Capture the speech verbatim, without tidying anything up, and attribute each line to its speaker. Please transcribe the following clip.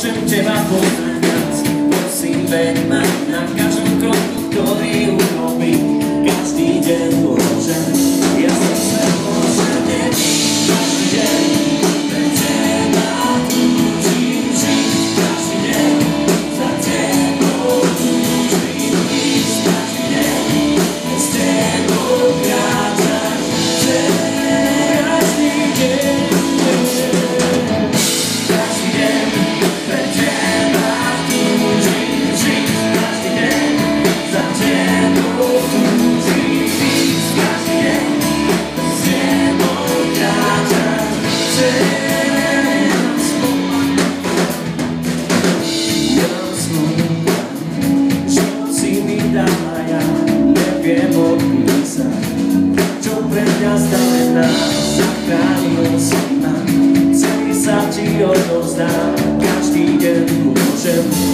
Speaker 1: môžem teba poznať viac. Prosím, veď ma na každom kroku, ktorý urobím. Každý deň môžem, ja som svetlo všade. Každý deň pre teba túžim žiť. Každý deň za tebou túžim ísť. Každý deň s tebou kráčať chcem. Každý deň, každý deň pre teba túžim žiť. Každý deň za tebou túžim ísť. Každý deň s tebou kráčať chcem. Život si mi dala, ja neviem opísať, čo pre mňa znamená. Zachránil si ma, celý sa ti odovzdám. Každý deň môžem